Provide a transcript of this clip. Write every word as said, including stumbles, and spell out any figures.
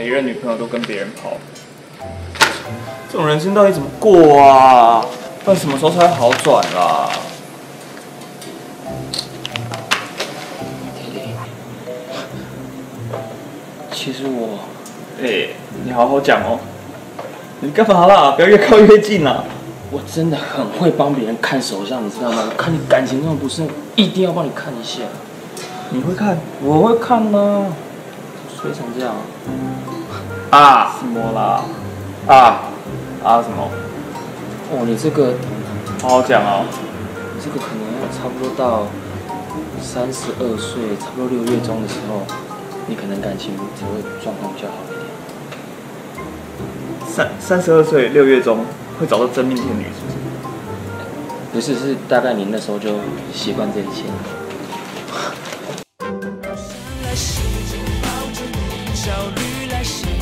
每一任女朋友都跟别人跑，这种人生到底怎么过啊？到底什么时候才会好转啦？ 弟弟，其实我， 哎、欸，你好好讲哦。你干嘛啦？不要越靠越近啦！ 我真的很会帮别人看手相，你知道吗？我看你感情上不顺，一定要帮你看一下。 你会看？ 我会看呢、啊。衰成这样啊？什么啦？啊啊什么？ 哦，你这个好好讲哦。 你这个可能要差不多到三十二岁，差不多六月中的时候，你可能感情才会状况比较好一点。 三三十二岁六月中会找到真命天女，是不是？不是，是大概你那时候就习惯这一切。 来时间抱着你，焦虑来袭。